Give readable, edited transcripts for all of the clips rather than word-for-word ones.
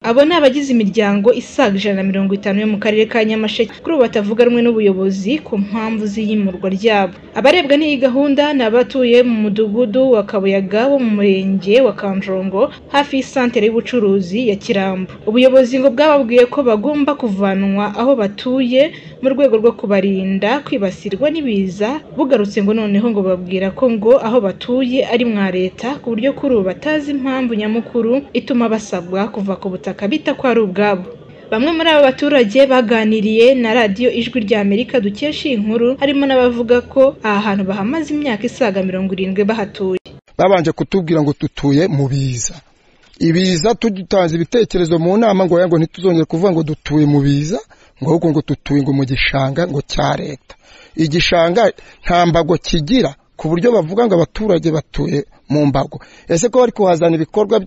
Abo ni abagize imiryango isaga 150 yo mu karere ka Nyamasheke kuri ubu batavuga rumwe n'ubuyobozi ku mpamvu z'iyimurwa ryabo. Abarebwa n'iyi gahunda ni abatuye mu mudugudu wa Kabuyaga wo mu murenge wa Kanjongo hafi y'isantere y'ubucuruzi ya Kirambo. Ubuyobozi ngo bwababwiye ko bagomba kuvanwa aho batuye mu rwego rwo kubarinda kwibasirwa n'ibiza. Bugarutse ngo noneho ngo babwira ko ngo aho batuye ari mwa leta ku buryo kuri ubu batazi impamvu nyamukuru ituma basabwa kuva ku butaka bita ko ari ubwabo. Bamwe muri aba baturage baganiriye na radio Ijwi rya Amerika dukesha inkuru, harimo n'abavuga ko aha hantu bahamaze imyaka isaga 70 bahatuye. Babanje kutubwira ngo tutuye mu biza. Ibiza tudutanze ibitekerezo mu nama ngo ntituzongere kuvuga ngo dutuye mu biza, ngo ahubwo ngo tutuye ngo mu gishanga ngo cya leta. Igishanga nta mbago kigira ku buryo bavuga ngo abaturage batuye mu mbago. Ese ko bari kuhazana ibikorwa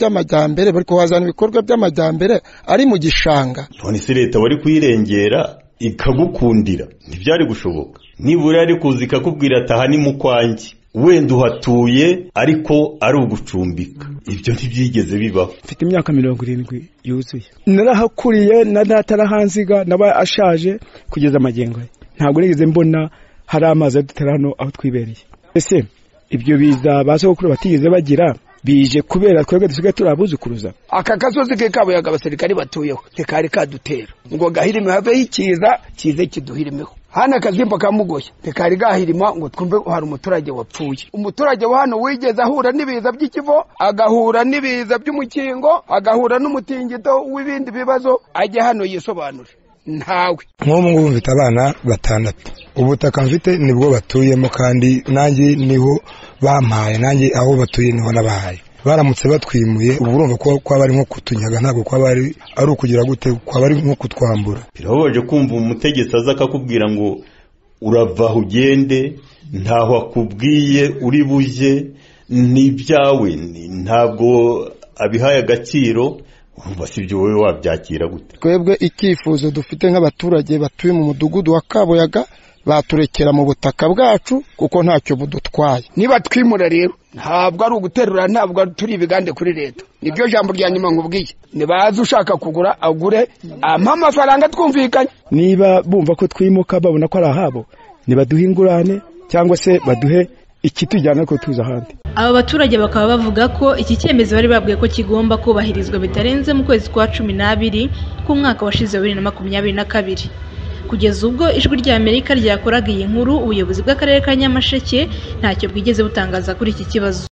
by'amajyambere ari mu gishanga? None se leta wari kuyirengera ikagukundira ntibyari gushoboka? Nibura ari kuzika kubwira ataha ni mu kwanjye, wenda uhatuye ariko ari ugucumbika. Ibyo ntibyigeze bibaho. Mfite imyaka 70 yuzuye, narahakuriye na data arahanziga naba ashaje kugeza amagengo. Ntabwo nigeze mbona hari amazi adutera hano aho twibereye. Ese ibyo biza basokuru batigeze bagira bije kubera twebwe dusigaye turabuzukuruza. Aka gasozi ke Kabuyaga abasirikari batuyeho tekari kadutera ngo gahirime have ikiza kize kiduhirimeho. Hana kazimba kamugoye tekari gahirima ngo twumve hari umuturage wapfuye. Umuturage wa hano wigeze ahura n'ibiza by'ikivo, agahura n'ibiza by'umukingo, agahura n'umutingito w'ibindi bibazo, ajye hano yisobanure ntawe. Nk'ubu ngubu mfite abana 6. Ubutaka mfite nibwo batuyemo kandi nanjye niho bampaye, nanjye aho batuye niho nabahaye. Baramutse batwimuye urumva ko bari nko kutunyaga, ntabwo ko bari ari ukugira gute, ko bari nko kutwambura. Birababaje kumva umutegetsi aza akakubwira ngo urava ugende, ntaho akubwiye uri buje, n'ibyawe ntabwo abihaye agaciro. Urumva si byo wowe wabyakira gute? Twebwe icyifuzo dufite nk'abaturage batuye mu mudugudu wa Kabuyaga baturekera mu butaka bwacu kuko ntacyo budutwaye. Niba twimura rero ntabwo ari uguterura, ntabwo turi ibigande kuri leta. Nibyo jambo rya nyuma nkubwiye. Nibaza ushaka kugura agure ampa amafaranga twumvikanye. Niba bumva ko twimuka babona ko ari ahabo, nibaduhingurane cyangwa se baduhe ikitujyana ko tuza ahandi. Aba baturage bakaba bavuga ko iki cyemezo bari babwiye ko kigomba kubahirizwa bitarenze mu kwezi kwa 12 ku mwaka washize 2022. Kugeza ubwo Ijwi rya Amerika ryakoraga iyi nkuru, ubuyobozi bw'akarere ka Nyamasheke ntacyo bwigeze butangaza kuri iki kibazo.